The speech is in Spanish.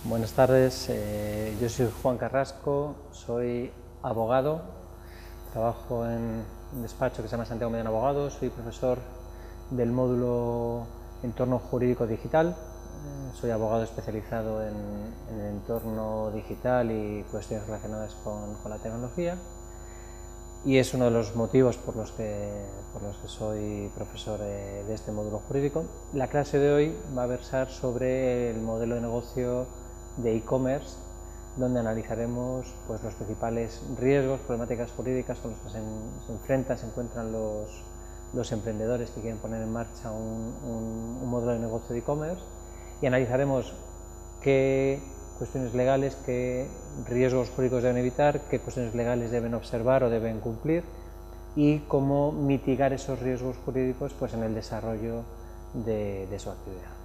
Buenas tardes, yo soy Juan Carrasco, soy abogado, trabajo en un despacho que se llama Santiago Medina Abogados, soy profesor del módulo Entorno Jurídico Digital, soy abogado especializado en el entorno digital y cuestiones relacionadas con la tecnología, y es uno de los motivos por los que soy profesor de este módulo jurídico. La clase de hoy va a versar sobre el modelo de negocio de e-commerce, donde analizaremos los principales riesgos, problemáticas jurídicas con los que se encuentran los emprendedores que quieren poner en marcha un modelo de negocio de e-commerce, y analizaremos qué cuestiones legales, qué riesgos jurídicos deben evitar, qué cuestiones legales deben observar o deben cumplir, y cómo mitigar esos riesgos jurídicos en el desarrollo de su actividad.